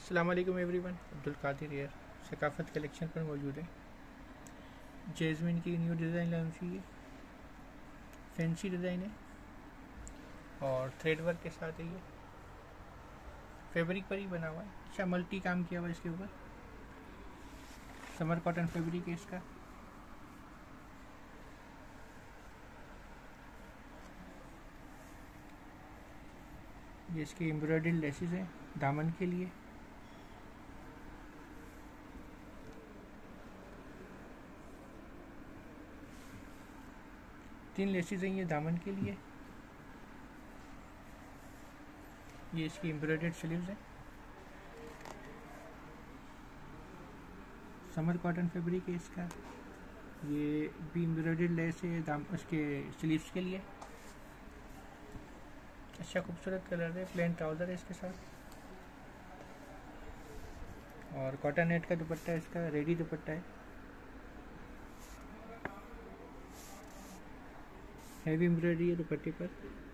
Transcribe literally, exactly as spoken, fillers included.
अस्सलाम वालेकुम एवरीवन, अब्दुल कादिर यार सकाफत कलेक्शन पर मौजूद है। जेजमिन की न्यू डिज़ाइन लॉन्च हुई है, फैंसी डिज़ाइन है और थ्रेड वर्क के साथ है। ये फैब्रिक पर ही बना हुआ है, अच्छा मल्टी काम किया हुआ है इसके ऊपर। समर कॉटन फैब्रिक है इसका। ये इसके एम्ब्रॉयडरी लेसेस हैं दामन के लिए। तीन लेसेस हैं ये दामन के लिए। ये इसकी एम्ब्रॉयडर्ड स्लीव्स है। समर कॉटन फैब्रिक है इसका। ये भी एम्ब्रॉयडर्ड लेस है दाम उसके स्लीव्स के लिए। अच्छा खूबसूरत कलर है, प्लेन ट्राउज़र है इसके साथ और कॉटन नेट का दुपट्टा है इसका, रेडी दुपट्टा है। हैवी एम्ब्रॉयडरी है दुपट्टे पर।